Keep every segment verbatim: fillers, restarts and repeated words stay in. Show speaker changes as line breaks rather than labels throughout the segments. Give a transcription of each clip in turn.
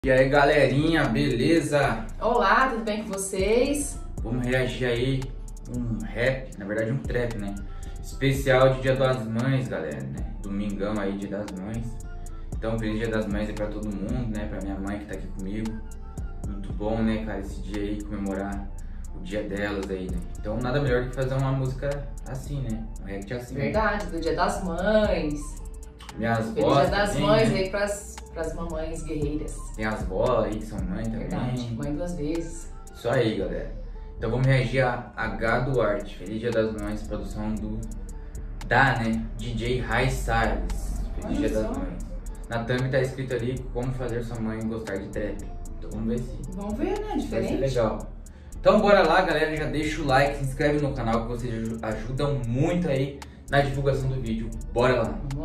E aí galerinha, beleza?
Olá, tudo bem com vocês?
Vamos reagir aí um rap, na verdade um trap, né? Especial de Dia das Mães, galera, né? Domingão aí, Dia das Mães. Então, feliz Dia das Mães aí pra todo mundo, né? Pra minha mãe que tá aqui comigo. Muito bom, né, cara, esse dia aí, comemorar o dia delas aí, né? Então, nada melhor que fazer uma música assim, né? Um react assim.
Verdade, do Dia das Mães.
Minhas
Feliz
vós
Dia das
também,
Mães
né?
aí pras, pras mamães guerreiras.
Tem as vós aí que são mãe também.
Verdade, mãe duas vezes.
Isso aí, galera. Então vamos reagir a H Duarte. Feliz Dia das Mães, produção do da, né? D J Rai Salles. Feliz Dia das Mães. Na thumb tá escrito ali como fazer sua mãe gostar de trap. Então vamos ver se
Vamos ver, né? Diferente.
vai ser legal. Então bora lá, galera. Já deixa o like, se inscreve no canal que vocês ajudam muito aí na divulgação do vídeo. Bora lá.
Vamos lá.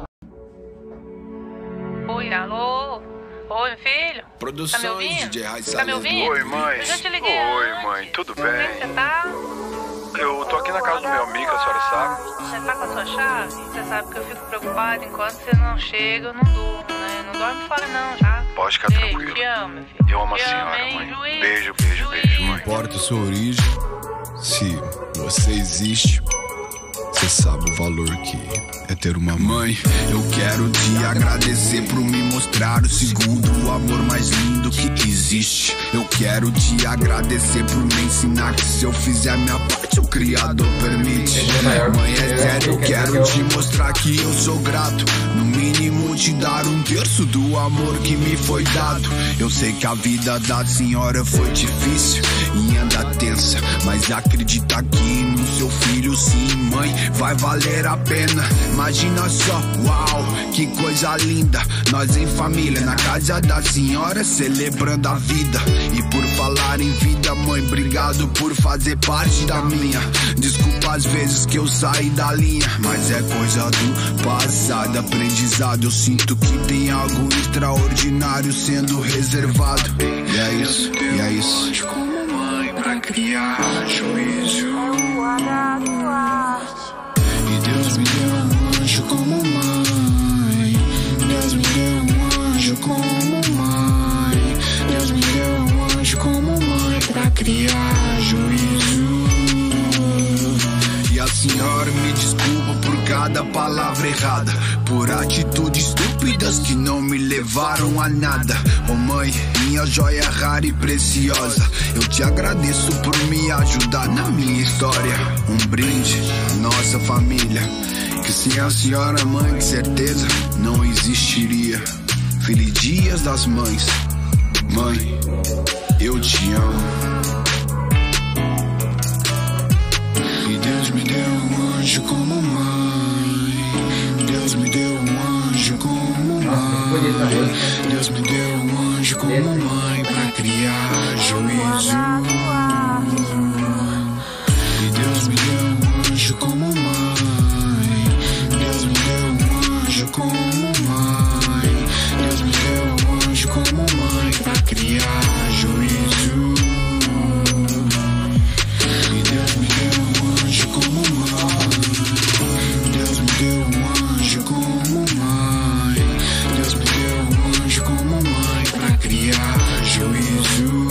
Oi, alô? Oi, meu filho?
Produções,
tá me ouvindo?
D J Rai
Tá me ouvindo?
Oi, mãe.
Eu já te liguei
Oi,
antes.
mãe, tudo
Como é que
bem?
você tá?
Eu tô aqui na casa do meu amigo, a senhora sabe?
Você tá com a sua chave? Você sabe que eu fico preocupada enquanto você não chega, eu não durmo, né? Não dorme fora não, já.
Pode ficar
Beijo,
tranquilo.
te amo, meu filho.
Eu amo a
Te
senhora,
hein?
mãe.
Juiz,
Beijo, beijo,
juiz.
beijo, mãe.
Não importa sua origem, se você existe, você sabe o valor que é ter uma mãe. Eu quero te agradecer por me mostrar o segundo o amor mais lindo que existe. Eu quero te agradecer por me ensinar que se eu fizer a minha parte, o Criador permite. Mãe, é sério, eu quero te mostrar que eu sou grato. No mínimo te dar um terço do amor que me foi dado. Eu sei que a vida da senhora foi difícil e anda tensa, mas acredita que no seu filho sim, mãe, vai valer a pena. Imagina só, uau, que coisa linda. Nós em família, na casa da senhora, celebrando a vida. E por falar em vida, mãe, obrigado por fazer parte da minha. Desculpa as vezes que eu saí da linha, mas é coisa do passado, aprendizado. Eu sinto que tem algo extraordinário sendo reservado. E é isso, e é isso.
Como mãe pra criar juízo.
E Deus me deu um anjo como mãe. Deus me deu um anjo como mãe. Deus me deu um anjo como mãe pra criar juízo. E a senhora me desculpa por cada palavra errada, por atitudes estúpidas que não me levaram a nada. Oh mãe, minha joia rara e preciosa, eu te agradeço por me ajudar na minha história. Um brinde, nossa família, que sem a senhora mãe de certeza não existiria. Feliz Dias das Mães, mãe, eu te amo. E Deus me deu um anjo como mãe. Deus me deu um anjo como mãe. Deus me deu um anjo como mãe pra criar juízo. E Deus me deu um anjo como mãe. Deus me deu um anjo como mãe. Deus me deu um anjo como mãe pra criar juízo. E Deus me deu um anjo como mãe. Deus me deu um anjo como mãe. Deus me deu um anjo como mãe pra criar juízo.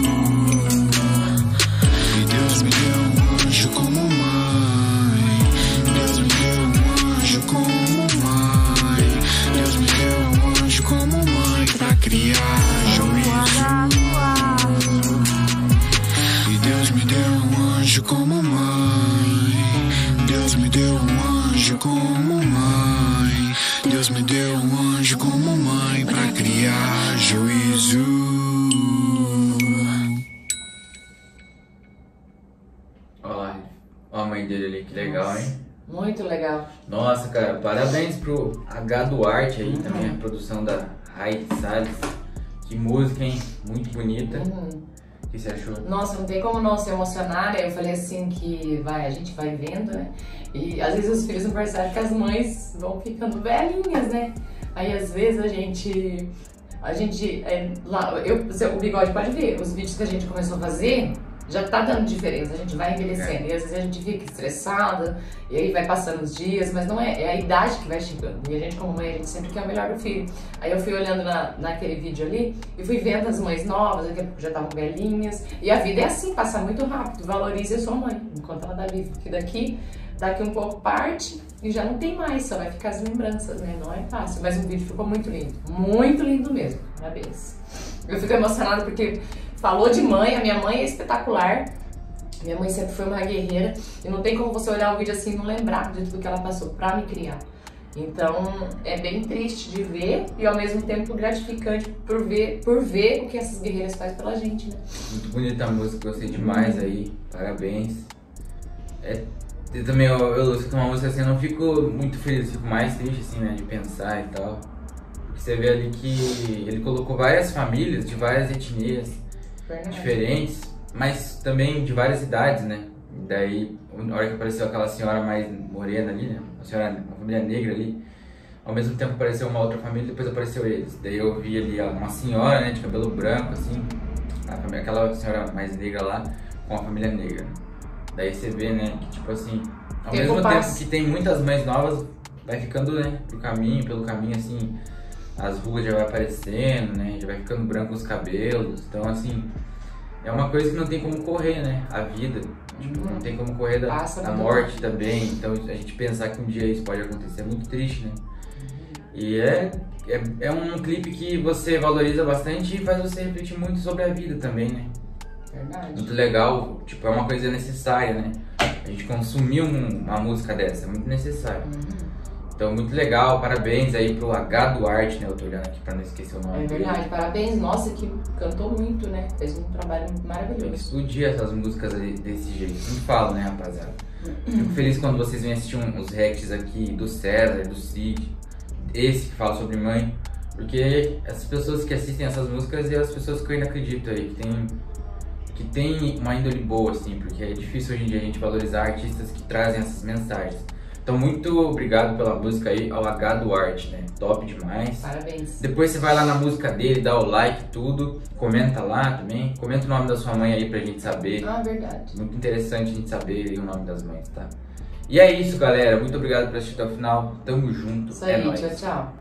E Deus me deu um anjo como mãe. Deus me deu um anjo como mãe. Deus me deu um anjo como mãe pra criar juízo. E Deus me deu um anjo como mãe. Deus me deu um anjo como mãe. Deus me deu um anjo como mãe pra criar juízo.
Olha lá, ó a mãe dele ali, que legal, hein?
Muito legal.
Nossa, cara, parabéns pro H Duarte aí, também a produção da Rai Salles. Que música, hein? Muito bonita.
Uhum.
O que você achou?
Nossa, não tem como não se emocionar, né? Eu falei assim que vai, a gente vai vendo, né? E às vezes os filhos não percebem que as mães vão ficando velhinhas, né? Aí às vezes a gente... A gente... É, lá, eu, o Bigode pode ver, os vídeos que a gente começou a fazer, já tá dando diferença, a gente vai envelhecendo, é. E às vezes a gente fica estressada, e aí vai passando os dias, mas não é, é a idade que vai chegando, e a gente como mãe, a gente sempre quer o melhor do filho. Aí eu fui olhando na, naquele vídeo ali, e fui vendo as mães novas, daqui a pouco já estavam velhinhas, e a vida é assim, passa muito rápido, valorize a sua mãe, enquanto ela tá viva, porque daqui, daqui um pouco parte, e já não tem mais, só vai ficar as lembranças, né, não é fácil, mas o vídeo ficou muito lindo, muito lindo mesmo, parabéns. Eu fico emocionada porque falou de mãe, a minha mãe é espetacular. Minha mãe sempre foi uma guerreira e não tem como você olhar um vídeo assim e não lembrar de tudo que ela passou pra me criar. Então é bem triste de ver e ao mesmo tempo gratificante por ver, por ver o que essas guerreiras fazem pela gente, né?
Muito bonita a música, gostei demais aí, parabéns. É, eu também, eu, eu escuto uma música assim, eu não fico muito feliz, fico mais triste assim, né, de pensar e tal. Porque você vê ali que ele colocou várias famílias de várias etnias, Verdade. diferentes, mas também de várias idades, né? Daí, na hora que apareceu aquela senhora mais morena ali, né? Uma senhora, uma família negra ali, ao mesmo tempo apareceu uma outra família, depois apareceu eles. Daí eu vi ali uma senhora, né, de cabelo branco, assim, a família, aquela senhora mais negra lá, com a família negra. Daí você vê, né, que tipo assim, ao tempo mesmo passa. tempo que tem muitas mães novas, vai ficando, né, pro caminho, pelo caminho, assim, as rugas já vai aparecendo, né, já vai ficando branco os cabelos, então assim, é uma coisa que não tem como correr, né, a vida, tipo, uhum. não tem como correr da, da morte também, então a gente pensar que um dia isso pode acontecer é muito triste, né, uhum. e é, é, é um clipe que você valoriza bastante e faz você refletir muito sobre a vida também, né.
Verdade.
Muito legal, tipo, é uma coisa necessária, né, a gente consumir um, uma música dessa, é muito necessário. Uhum. Então, muito legal, parabéns aí pro H Duarte, né? Eu tô olhando aqui pra não esquecer o nome.
É verdade, dele. Parabéns, nossa, que cantou muito, né? Fez um trabalho maravilhoso.
Tem que explodir essas músicas ali desse jeito. Não falo, né, rapaziada? Fico feliz quando vocês vêm assistir um, os reacts aqui do César, do Cid, esse que fala sobre mãe, porque essas pessoas que assistem essas músicas e as pessoas que eu ainda acredito aí, que tem, que tem uma índole boa, assim, porque é difícil hoje em dia a gente valorizar artistas que trazem essas mensagens. Então, muito obrigado pela música aí ao H Duarte, né? Top demais.
Parabéns.
Depois você vai lá na música dele, dá o like, tudo. Comenta lá também. Comenta o nome da sua mãe aí pra gente saber.
Ah, verdade.
Muito interessante a gente saber aí o nome das mães, tá? E é isso, galera. Muito obrigado por assistir até o final. Tamo junto.
Isso aí,
é nóis.
Tchau, tchau.